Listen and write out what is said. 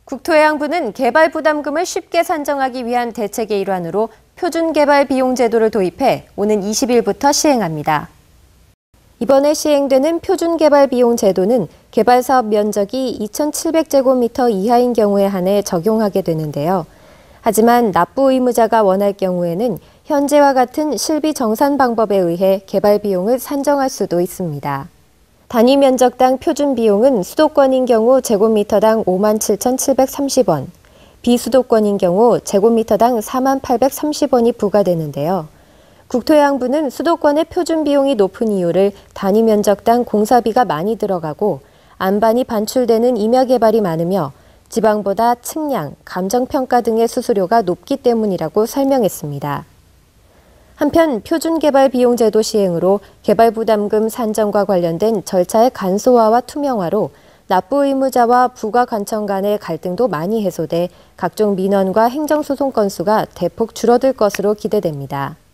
국토해양부는 개발 부담금을 쉽게 산정하기 위한 대책의 일환으로 표준개발 비용 제도를 도입해 오는 20일부터 시행합니다. 이번에 시행되는 표준개발 비용 제도는 개발사업 면적이 2,700제곱미터 이하인 경우에 한해 적용하게 되는데요. 하지만 납부 의무자가 원할 경우에는 현재와 같은 실비 정산 방법에 의해 개발 비용을 산정할 수도 있습니다. 단위 면적당 표준 비용은 수도권인 경우 제곱미터당 57,730원, 비수도권인 경우 제곱미터당 4830원이 부과되는데요. 국토해양부는 수도권의 표준 비용이 높은 이유를 단위 면적당 공사비가 많이 들어가고 안반이 반출되는 임야 개발이 많으며 지방보다 측량, 감정평가 등의 수수료가 높기 때문이라고 설명했습니다. 한편 표준개발 비용제도 시행으로 개발부담금 산정과 관련된 절차의 간소화와 투명화로 납부 의무자와 부가관청 간의 갈등도 많이 해소돼 각종 민원과 행정소송 건수가 대폭 줄어들 것으로 기대됩니다.